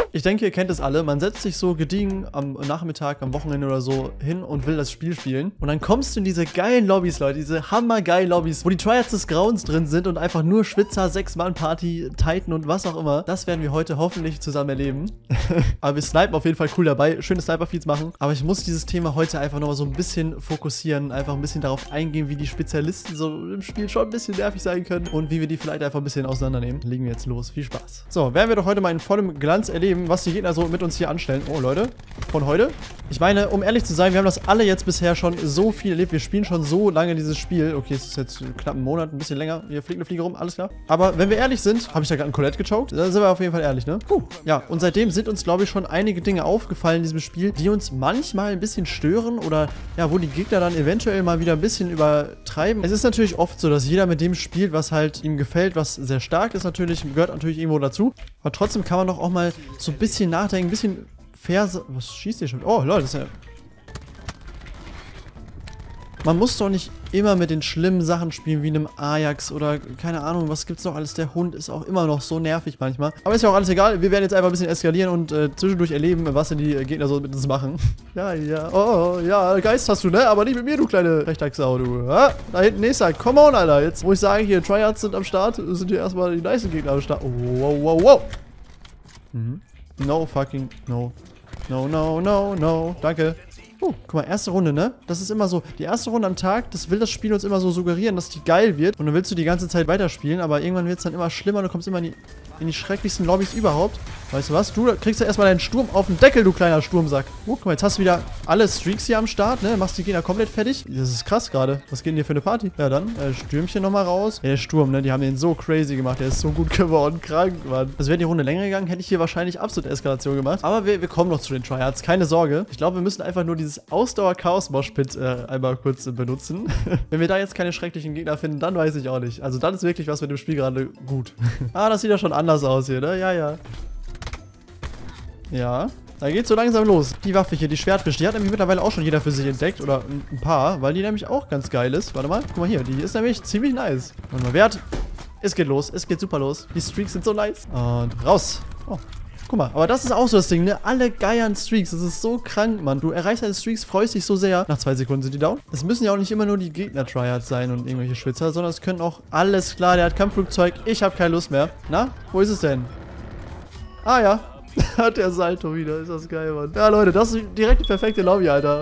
Ich denke, ihr kennt es alle. Man setzt sich so gediegen am Nachmittag, am Wochenende oder so hin und will das Spiel spielen. Und dann kommst du in diese geilen Lobbys, Leute. Diese hammergeilen Lobbys, wo die Tryhards des Grauens drin sind und einfach nur Schwitzer, 6-Mann-Party, Titan und was auch immer. Das werden wir heute hoffentlich zusammen erleben. Aber wir snipen auf jeden Fall cool dabei. Schöne Sniper-Feeds machen. Aber ich muss dieses Thema heute einfach nochmal so ein bisschen fokussieren. Einfach ein bisschen darauf eingehen, wie die Spezialisten so im Spiel schon ein bisschen nervig sein können. Und wie wir die vielleicht einfach ein bisschen auseinandernehmen. Legen wir jetzt los. Viel Spaß. So, werden wir doch heute mal in vollem Glanz erleben, was die Gegner so mit uns hier anstellen. Oh, Leute. Von heute. Ich meine, um ehrlich zu sein, wir haben das alle jetzt bisher schon so viel erlebt. Wir spielen schon so lange dieses Spiel. Okay, es ist jetzt knapp einen Monat, ein bisschen länger. Hier fliegt eine Fliege rum, alles klar. Aber wenn wir ehrlich sind, habe ich da gerade einen Colette gechoked? Da sind wir auf jeden Fall ehrlich, ne? Ja, und seitdem sind uns, glaube ich, schon einige Dinge aufgefallen in diesem Spiel, die uns manchmal ein bisschen stören oder ja, wo die Gegner dann eventuell mal wieder ein bisschen übertreiben. Es ist natürlich oft so, dass jeder mit dem spielt, was halt ihm gefällt, was sehr stark ist natürlich, gehört natürlich irgendwo dazu. Aber trotzdem kann man doch auch mal so ein bisschen nachdenken, ein bisschen fair... Was schießt ihr schon? Oh, Leute, das ist ja... Man muss doch nicht immer mit den schlimmen Sachen spielen, wie einem Ajax oder keine Ahnung, was gibt's noch alles. Der Hund ist auch immer noch so nervig manchmal. Aber ist ja auch alles egal. Wir werden jetzt einfach ein bisschen eskalieren und zwischendurch erleben, was denn die Gegner so mit uns machen. Ja, ja. Oh, ja, Geist hast du, ne? Aber nicht mit mir, du kleine Rechtsau, du. Ja, da hinten nächster. Come on, Alter. Jetzt, wo ich sage, hier, Tryhards sind am Start, sind hier erstmal die nice Gegner am Start. Oh, wow, wow, wow. No fucking, no. No, no, no, no. Danke. Guck mal, erste Runde, ne? Das ist immer so, die erste Runde am Tag, das will das Spiel uns immer so suggerieren, dass die geil wird. Und dann willst du die ganze Zeit weiterspielen, aber irgendwann wird es dann immer schlimmer und du kommst immer in die schrecklichsten Lobbys überhaupt. Weißt du was? Du kriegst ja erstmal deinen Sturm auf den Deckel, du kleiner Sturmsack. Guck mal, jetzt hast du wieder alle Streaks hier am Start, ne? Machst die Gegner komplett fertig. Das ist krass gerade. Was geht denn hier für eine Party? Ja, dann Stürmchen nochmal raus. Ja, der Sturm, ne? Die haben den so crazy gemacht. Der ist so gut geworden. Krank, Mann. Also wäre die Runde länger gegangen, hätte ich hier wahrscheinlich absolute Eskalation gemacht. Aber wir kommen noch zu den Tryhards. Keine Sorge. Ich glaube, wir müssen einfach nur dieses Ausdauer-Chaos-Moshpit einmal kurz benutzen. Wenn wir da jetzt keine schrecklichen Gegner finden, dann weiß ich auch nicht. Also dann ist wirklich was mit dem Spiel gerade gut. Ah, das sieht ja schon anders aus hier, ne? Ja, ja. Ja, da geht's so langsam los. Die Waffe hier, die Schwertfisch, die hat nämlich mittlerweile auch schon jeder für sich entdeckt. Oder ein paar, weil die nämlich auch ganz geil ist. Warte mal, guck mal hier, die ist nämlich ziemlich nice. Warte mal, Wert. Es geht los, es geht super los. Die Streaks sind so nice. Und raus. Oh, guck mal, aber das ist auch so das Ding, ne? Alle geiern Streaks, das ist so krank, Mann. Du erreichst deine Streaks, freust dich so sehr. Nach 2 Sekunden sind die down. Es müssen ja auch nicht immer nur die Gegner-Tryhards sein und irgendwelche Schwitzer, sondern es können auch, alles klar, der hat Kampfflugzeug. Ich habe keine Lust mehr. Na, wo ist es denn? Ah ja. Hat der Salto wieder. Ist das geil, Mann. Ja, Leute, das ist direkt die perfekte Lobby, Alter.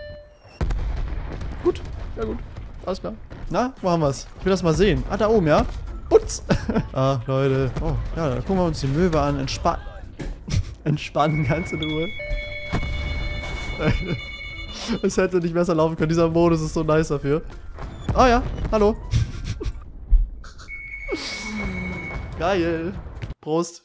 Gut. Ja, gut. Alles klar. Na, wo haben wir's? Ich will das mal sehen. Ah, da oben, ja? Putz. Ach, Leute. Oh, ja, dann gucken wir uns die Möwe an. Entspannen, ganz in Ruhe. Es hätte nicht besser laufen können. Dieser Modus ist so nice dafür. Ah, ja. Hallo. Geil. Prost.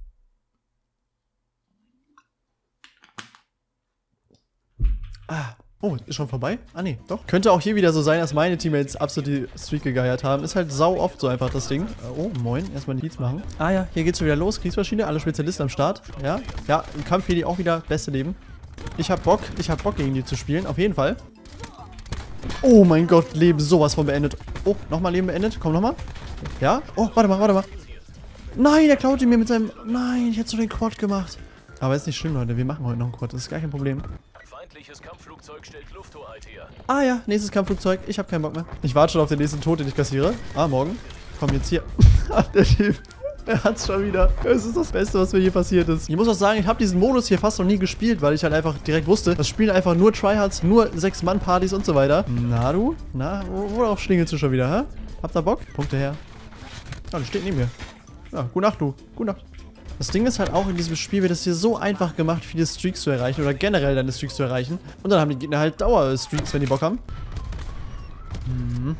Ah. Oh, ist schon vorbei? Ah, nee, doch. Könnte auch hier wieder so sein, dass meine Teammates absolut die Streak gegeiert haben. Ist halt sau oft so einfach das Ding. Oh, moin. Erstmal die Leads machen. Ah ja, hier geht's schon wieder los. Kriegsmaschine, alle Spezialisten am Start. Ja, ja, im Kampf hier die auch wieder beste Leben. Ich hab Bock gegen die zu spielen. Auf jeden Fall. Oh mein Gott, Leben sowas von beendet. Oh, nochmal Leben beendet. Komm, nochmal. Ja? Oh, warte mal, warte mal. Nein, der klaut ihn mir mit seinem... Nein, ich hätte so den Quad gemacht. Aber ist nicht schlimm, Leute. Wir machen heute noch einen Quad. Das ist gar kein Problem. Feindliches Kampfflugzeug stellt Lufthoheit her. Ah ja, nächstes Kampfflugzeug. Ich habe keinen Bock mehr. Ich warte schon auf den nächsten Tod, den ich kassiere. Ah, morgen. Komm jetzt hier. Der Typ. Er hat's schon wieder. Es ist das Beste, was mir hier passiert ist. Ich muss auch sagen, ich habe diesen Modus hier fast noch nie gespielt, weil ich halt einfach direkt wusste, das spielen einfach nur Tryhards, nur 6-Mann-Partys und so weiter. Na du? Na, worauf schlingelst du schon wieder, hä? Habt ihr Bock? Punkte her. Ah, du steht neben mir. Ja, gute Nacht, du. Gute Nacht. Das Ding ist halt auch, in diesem Spiel wird es hier so einfach gemacht, viele Streaks zu erreichen oder generell deine Streaks zu erreichen. Und dann haben die Gegner halt Dauer-Streaks, wenn die Bock haben. Hm.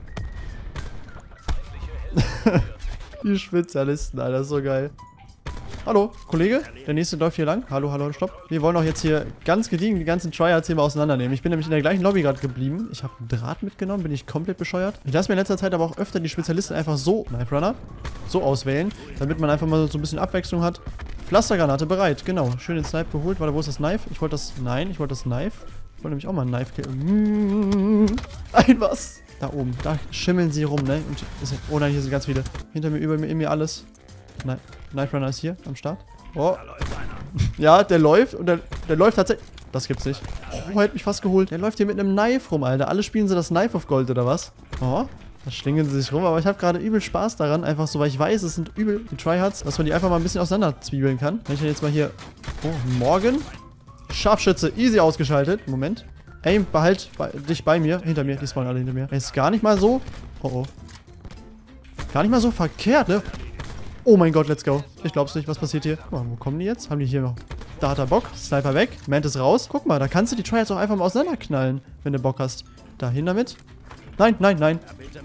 Die Spezialisten, Alter, ist so geil. Hallo, Kollege? Der nächste läuft hier lang. Hallo, hallo, stopp. Wir wollen auch jetzt hier ganz gediegen die ganzen Tryhards hier mal auseinandernehmen. Ich bin nämlich in der gleichen Lobby gerade geblieben. Ich habe einen Draht mitgenommen, bin ich komplett bescheuert. Ich lasse mir in letzter Zeit aber auch öfter die Spezialisten einfach so, Knife Runner, so auswählen, damit man einfach mal so ein bisschen Abwechslung hat. Pflastergranate bereit, genau. Schön den Snipe geholt. Warte, wo ist das Knife? Ich wollte das, nein, ich wollte das Knife. Ich wollte nämlich auch mal ein Knife killen. Ein was? Da oben, da schimmeln sie rum, ne? Und oh nein, hier sind ganz viele. Hinter mir, über mir, in mir alles. Knife Runner ist hier am Start. Oh. Ja, der läuft und der läuft tatsächlich... Das gibt's nicht. Oh, er hat mich fast geholt. Der läuft hier mit einem Knife rum, Alter. Alle spielen so das Knife of Gold, oder was? Oh, da schlingeln sie sich rum. Aber ich habe gerade übel Spaß daran. Einfach so, weil ich weiß, es sind übel die Tryhards, dass man die einfach mal ein bisschen auseinander zwiebeln kann. Wenn ich dann jetzt mal hier... Oh, Morgan. Scharfschütze. Easy ausgeschaltet. Moment. Aim, behalt dich bei mir. Hinter mir. Die spawnen alle hinter mir. Ist gar nicht mal so... Oh, oh. Gar nicht mal so verkehrt, ne? Oh mein Gott, let's go. Ich glaub's nicht. Was passiert hier? Oh, wo kommen die jetzt? Haben die hier noch... Da hat er Bock. Sniper weg. Mantis raus. Guck mal, da kannst du die Tryhards auch einfach mal auseinanderknallen, wenn du Bock hast. Dahin damit. Nein, nein, nein.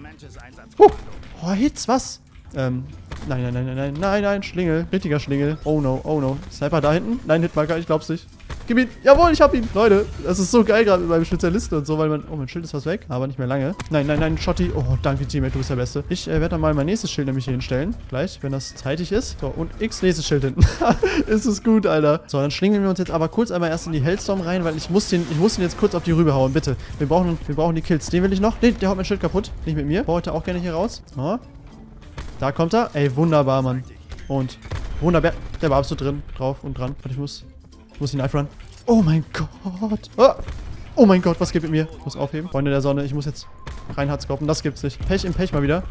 Oh, Hits, was? Nein, Schlingel. Richtiger Schlingel. Oh no. Sniper da hinten? Nein, Hitmarker, ich glaub's nicht. Gib ihn. Jawohl, ich hab ihn. Leute, das ist so geil gerade mit meinem Spezialisten und so, weil man... Oh, mein Schild ist fast weg, aber nicht mehr lange. Nein, Schotti. Oh, danke, Teammate, du bist der Beste. Ich werde dann mal mein nächstes Schild nämlich hier hinstellen. Gleich, wenn das zeitig ist. So, und X, nächstes Schild hinten. Ist es gut, Alter. So, dann schlingeln wir uns jetzt aber kurz einmal erst in die Hellstorm rein, weil ich muss den jetzt kurz auf die Rübe hauen, bitte. Wir brauchen die Kills. Den will ich noch. Nee, der haut mein Schild kaputt. Nicht mit mir. Baue ich da auch gerne hier raus. Oh. Da kommt er. Ey, wunderbar, Mann. Und wunderbar. Der war absolut drin. Drauf und dran. Warte, ich muss den Knife run. Oh mein Gott. Oh mein Gott, was geht mit mir? Ich muss aufheben. Freunde der Sonne, ich muss jetzt rein hardscopen. Das gibt's nicht. Pech im Pech mal wieder.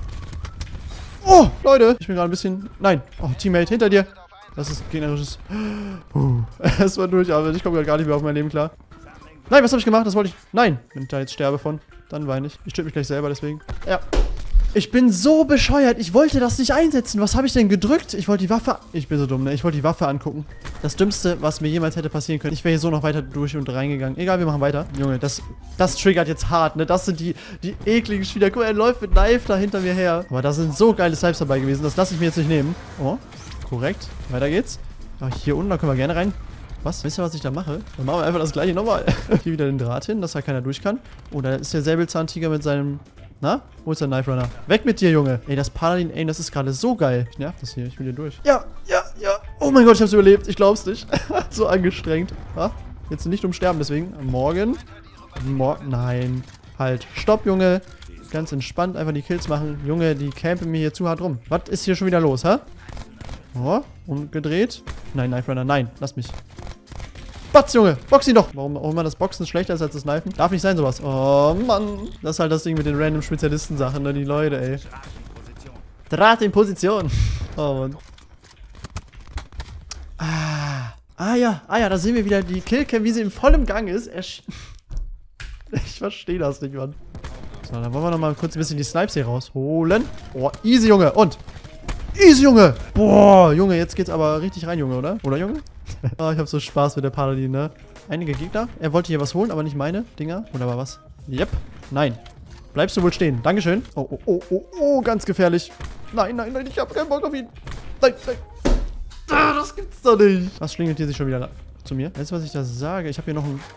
Oh, Leute. Ich bin gerade ein bisschen... Nein. Oh, Teammate, hinter dir. Das ist gegnerisches... Es war durchatmen. Ich komme gerade gar nicht mehr auf mein Leben klar. Nein, was habe ich gemacht? Das wollte ich... Nein. Wenn ich da jetzt sterbe von, dann weine ich. Ich töte mich gleich selber, deswegen. Ja. Ich bin so bescheuert. Ich wollte das nicht einsetzen. Was habe ich denn gedrückt? Ich wollte die Waffe... Ich bin so dumm, ne? Ich wollte die Waffe angucken. Das Dümmste, was mir jemals hätte passieren können. Ich wäre hier so noch weiter durch und reingegangen. Egal, wir machen weiter. Junge, das triggert jetzt hart, ne? Das sind die ekligen Spieler. Guck mal, er läuft mit Knife da hinter mir her. Aber da sind so geile Snipes dabei gewesen. Das lasse ich mir jetzt nicht nehmen. Oh, korrekt. Weiter geht's. Ach, hier unten, da können wir gerne rein. Was? Wisst ihr, was ich da mache? Dann machen wir einfach das gleiche nochmal. Hier wieder den Draht hin, dass da keiner durch kann. Oh, da ist der Säbelzahntiger mit seinem... Na? Wo ist der Knife Runner? Weg mit dir, Junge. Ey, das Paladin Aim, das ist gerade so geil. Ich nerv das hier. Ich will hier durch. Ja. Oh mein Gott, ich hab's überlebt. Ich glaub's nicht. So angestrengt. Ha? Jetzt nicht umsterben, deswegen. Morgen. Nein. Halt. Stopp, Junge. Ganz entspannt einfach die Kills machen. Junge, die campen mir hier zu hart rum. Was ist hier schon wieder los, ha? Oh, umgedreht. Nein, Knife Runner. Nein, lass mich. Batz, Junge! Box ihn doch! Warum auch immer das Boxen schlechter ist als das Knifen? Darf nicht sein, sowas. Oh, Mann. Das ist halt das Ding mit den random Spezialisten-Sachen, ne? Die Leute, ey. Draht in Position. Oh, Mann. Ja, da sehen wir wieder die Killcam, wie sie in vollem Gang ist. Ich verstehe das nicht, Mann. So, dann wollen wir noch mal kurz ein bisschen die Snipes hier rausholen. Oh, easy, Junge. Und? Easy, Junge! Boah, Junge, jetzt geht's aber richtig rein, Junge, oder? Oder, Junge? Oh, ich hab so Spaß mit der Paladin, ne? Einige Gegner. Er wollte hier was holen, aber nicht meine Dinger. Oder war was? Yep. Nein. Bleibst du wohl stehen. Dankeschön. Oh, ganz gefährlich. Nein, ich hab keinen Bock auf ihn. Nein. Das gibt's doch nicht. Was schlingelt hier sich schon wieder zu mir? Weißt du, was ich da sage? Ich habe hier noch ein...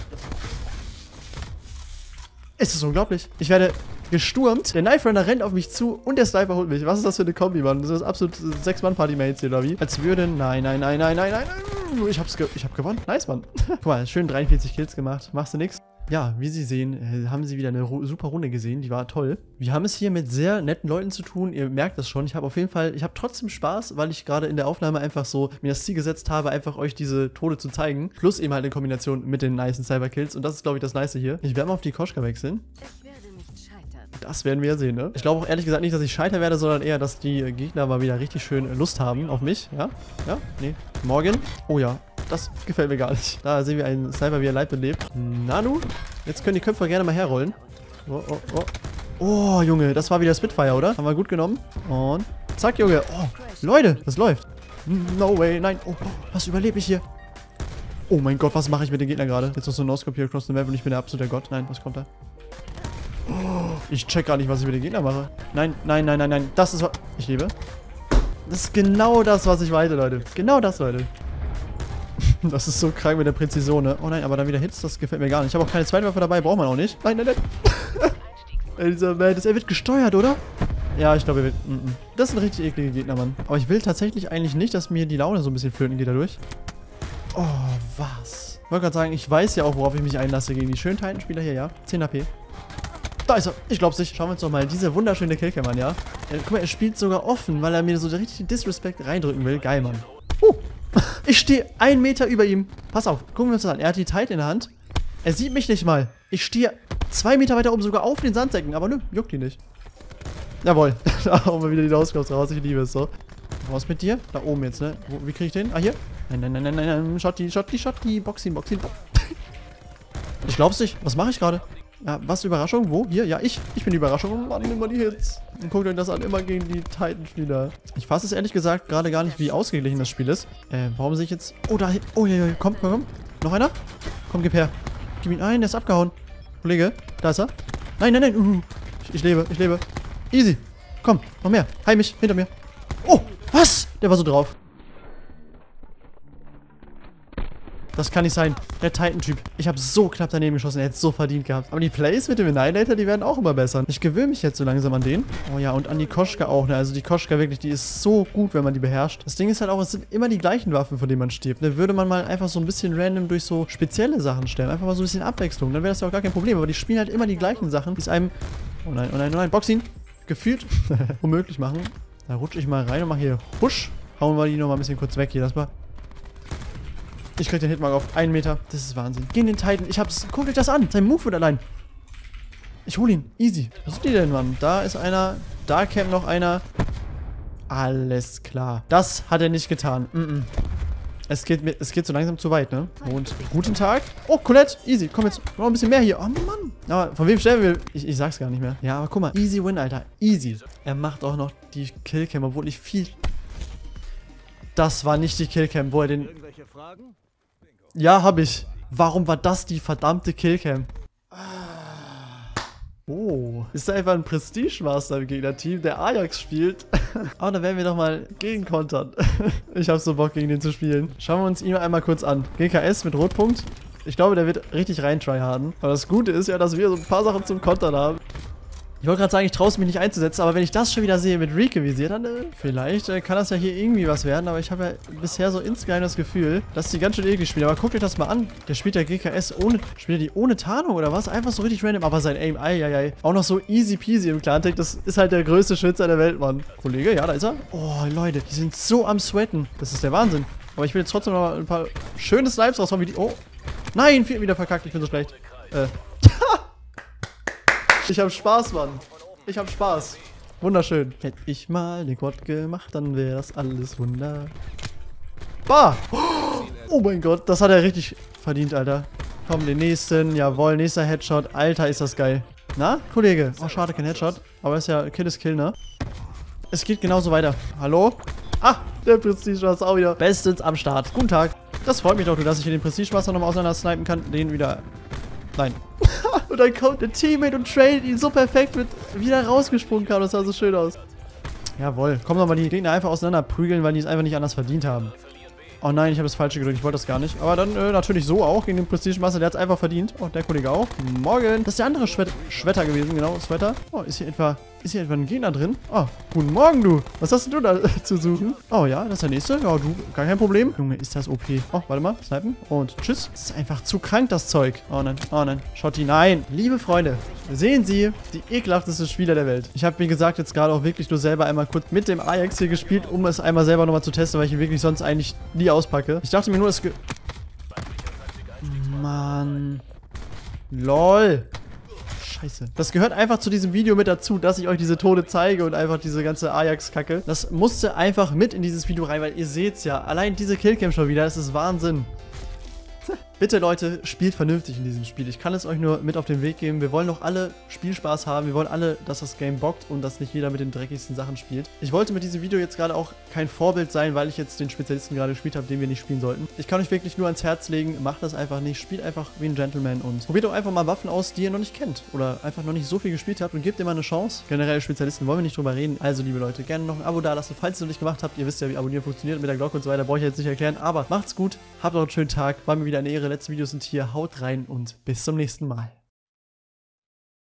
Es ist unglaublich. Ich werde gesturmt. Der Knife Runner rennt auf mich zu und der Sniper holt mich. Was ist das für eine Kombi, Mann? Das ist absolut 6-Mann-Party-Mates hier, oder wie? Als würde... Nein. Ich hab gewonnen. Nice, Mann. Guck mal, schön 43 Kills gemacht. Machst du nix? Ja, wie Sie sehen, haben Sie wieder eine super Runde gesehen. Die war toll. Wir haben es hier mit sehr netten Leuten zu tun. Ihr merkt das schon. Ich habe trotzdem Spaß, weil ich gerade in der Aufnahme einfach so mir das Ziel gesetzt habe, einfach euch diese Tode zu zeigen. Plus eben halt in Kombination mit den nicen Cyberkills. Und das ist, glaube ich, das Nice hier. Ich werde mal auf die Koschka wechseln. Das werden wir ja sehen, ne? Ich glaube auch ehrlich gesagt nicht, dass ich scheitern werde, sondern eher, dass die Gegner mal wieder richtig schön Lust haben auf mich. Ja? Ja? Nee. Morgen. Oh ja. Das gefällt mir gar nicht. Da sehen wir einen Sniper, wie er lebt und lebt. Nanu. Jetzt können die Köpfe gerne mal herrollen. Oh, Junge. Das war wieder Spitfire, oder? Haben wir gut genommen. Und zack, Junge. Oh, Leute. Das läuft. No way. Nein. Oh, was überlebe ich hier? Oh mein Gott, was mache ich mit den Gegnern gerade? Jetzt noch so ein No-Scope hier across the map und ich bin der absolute Gott. Nein, was kommt da? Oh, ich check gar nicht, was ich mit den Gegnern mache. Nein. Das ist was... Ich lebe. Das ist genau das, was ich meinte, Leute. Genau das, Leute. Das ist so krank mit der Präzision, ne? Oh nein, aber dann wieder Hits, das gefällt mir gar nicht. Ich habe auch keine zweite Waffe dabei, braucht man auch nicht. Nein. Ey, dieser Mantis, er wird gesteuert, oder? Ja, ich glaube, er wird... Das sind richtig eklige Gegner, Mann. Aber ich will tatsächlich eigentlich nicht, dass mir die Laune so ein bisschen flöten geht dadurch. Oh, was? Ich wollte gerade sagen, ich weiß ja auch, worauf ich mich einlasse gegen die schönen Titanspieler hier, ja? 10 HP. Da ist er. Ich glaub's nicht. Schauen wir uns doch mal diese wunderschöne Killcam an, ja? Guck mal, er spielt sogar offen, weil er mir so richtig Disrespect reindrücken will. Geil, Mann. Ich stehe 1 Meter über ihm. Pass auf, gucken wir uns das an. Er hat die Titan in der Hand. Er sieht mich nicht mal. Ich stehe 2 Meter weiter oben, sogar auf den Sandsäcken. Aber nö, juckt ihn nicht. Jawohl. Da haben wir wieder die Auskost raus. Ich liebe es so. Was mit dir? Da oben jetzt, ne? Wie kriege ich den? Ah, hier? Nein. Schotti. Box ihn. Ich glaub's nicht. Was mache ich gerade? Ja, was? Überraschung? Wo? Hier? Ja, ich bin die Überraschung. Oh Mann, immer die Hits. Und guckt euch das an. Immer gegen die Titan-Spieler. Ich fasse es ehrlich gesagt gerade gar nicht, wie ausgeglichen das Spiel ist. Warum sehe ich jetzt... Oh, da... Oh, ja. Komm. Noch einer? Komm, gib her. Gib ihn ein. Der ist abgehauen. Kollege, da ist er. Nein. Ich lebe. Easy. Komm, noch mehr. Heim mich. Hinter mir. Oh, was? Der war so drauf. Das kann nicht sein. Der Titan-Typ. Ich habe so knapp daneben geschossen. Er hätte es so verdient gehabt. Aber die Plays mit dem Annihilator, die werden auch immer besser. Ich gewöhne mich jetzt so langsam an den. Oh ja, und an die Koschka auch. Ne? Also die Koschka wirklich, die ist so gut, wenn man die beherrscht. Das Ding ist halt auch, es sind immer die gleichen Waffen, von denen man stirbt. Ne? Würde man mal einfach so ein bisschen random durch so spezielle Sachen stellen. Einfach mal so ein bisschen Abwechslung. Dann wäre das ja auch gar kein Problem. Aber die spielen halt immer die gleichen Sachen. Die es einem... Oh nein. Box ihn. Gefühlt. Unmöglich machen. Da rutsche ich mal rein und mache hier Husch. Hauen wir die nochmal ein bisschen kurz weg hier. Das war... Ich krieg den Hitmark auf 1 Meter. Das ist Wahnsinn. Gegen den Titan. Ich hab's... Guckt euch das an. Sein Move wird allein. Ich hol ihn. Easy. Was ist die denn, Mann? Da ist einer. Da campt noch einer. Alles klar. Das hat er nicht getan. Es geht so langsam zu weit, ne? Und guten Tag. Oh, Colette. Easy. Komm jetzt. Noch ein bisschen mehr hier. Oh, Mann. Aber von wem stellen wir? Ich sag's gar nicht mehr. Ja, aber guck mal. Easy win, Alter. Easy. Er macht auch noch die Killcam, obwohl ich viel... Das war nicht die Killcam, wo er den... Irgendwelche Fragen? Ja, hab ich. Warum war das die verdammte Killcam? Oh. Ist da einfach ein Prestige-Master im Gegnerteam, der Ajax spielt? Aber da werden wir doch mal gegenkontern. Ich hab so Bock, gegen den zu spielen. Schauen wir uns ihn einmal kurz an. GKS mit Rotpunkt. Ich glaube, der wird richtig rein tryharden. Aber das Gute ist ja, dass wir so ein paar Sachen zum Kontern haben. Ich wollte gerade sagen, ich traue es mich nicht einzusetzen, aber wenn ich das schon wieder sehe mit Rike visiert, dann vielleicht kann das ja hier irgendwie was werden, aber ich habe ja bisher so insgeheim das Gefühl, dass die ganz schön eklig spielen. Aber guckt euch das mal an. Der spielt ja GKS ohne... Spielt er die ohne Tarnung oder was? Einfach so richtig random, aber sein Aim, ei. Auch noch so easy peasy im Clan-Tech, das ist halt der größte Schützer der Welt, Mann. Kollege, ja, da ist er. Oh, Leute, die sind so am Sweaten. Das ist der Wahnsinn. Aber ich will jetzt trotzdem noch mal ein paar schöne Snipes raushauen, wie die... Oh. Nein, wieder verkackt, ich bin so schlecht. Ich hab Spaß, Mann. Ich hab Spaß. Wunderschön. Hätte ich mal den Quad gemacht, dann wäre das alles wunderbar. Oh mein Gott, das hat er richtig verdient, Alter. Komm, den nächsten. Jawohl, nächster Headshot. Alter, ist das geil. Na, Kollege? Oh, schade, kein Headshot. Aber ist ja Kill ist Kill, ne? Es geht genauso weiter. Hallo? Ah, der Prestige-Master auch wieder bestens am Start. Guten Tag. Das freut mich doch, dass ich hier den Prestige-Master nochmal auseinander snipen kann. Den wieder... Nein. Und dann kommt der Teammate und tradet ihn so perfekt mit, wie er rausgesprungen kam. Das sah so schön aus. Jawohl. Kommen nochmal die Gegner einfach auseinander prügeln, weil die es einfach nicht anders verdient haben. Oh nein, ich habe das Falsche gedrückt. Ich wollte das gar nicht. Aber dann natürlich so auch gegen den Prestige-Master. Der hat es einfach verdient. Oh, der Kollege auch. Morgen. Das ist der andere Schwetter gewesen. Genau, Sweater. Oh, ist hier etwa ein Gegner drin? Oh, guten Morgen, du. Was hast denn du da zu suchen? Oh ja, das ist der nächste. Ja, du, gar kein Problem. Junge, ist das OP. Oh, warte mal. Snipen. Und tschüss. Das ist einfach zu krank, das Zeug. Oh nein. Schotti, nein. Liebe Freunde, sehen Sie die ekelhafteste Spieler der Welt. Ich habe, wie gesagt, jetzt gerade auch wirklich nur selber einmal kurz mit dem Ajax hier gespielt, um es einmal selber nochmal zu testen, weil ich ihn wirklich sonst eigentlich nie auspacke. Ich dachte mir nur, Mann. LOL. Scheiße. Das gehört einfach zu diesem Video mit dazu, dass ich euch diese Tode zeige und einfach diese ganze Ajax-Kacke. Das musste einfach mit in dieses Video rein, weil ihr seht's ja. Allein diese Killcam schon wieder, das ist Wahnsinn. Bitte, Leute, spielt vernünftig in diesem Spiel. Ich kann es euch nur mit auf den Weg geben. Wir wollen doch alle Spielspaß haben. Wir wollen alle, dass das Game bockt und dass nicht jeder mit den dreckigsten Sachen spielt. Ich wollte mit diesem Video jetzt gerade auch kein Vorbild sein, weil ich jetzt den Spezialisten gerade gespielt habe, den wir nicht spielen sollten. Ich kann euch wirklich nur ans Herz legen, macht das einfach nicht. Spielt einfach wie ein Gentleman und probiert doch einfach mal Waffen aus, die ihr noch nicht kennt oder einfach noch nicht so viel gespielt habt und gebt ihr mal eine Chance. Generell Spezialisten wollen wir nicht drüber reden. Also, liebe Leute, gerne noch ein Abo da lassen, falls ihr es noch nicht gemacht habt. Ihr wisst ja, wie Abonnieren funktioniert mit der Glocke und so weiter. Brauche ich jetzt nicht erklären, aber macht's gut. Habt noch einen schönen Tag. War mir wieder eine Ehre. Letzte Videos sind hier. Haut rein und bis zum nächsten Mal.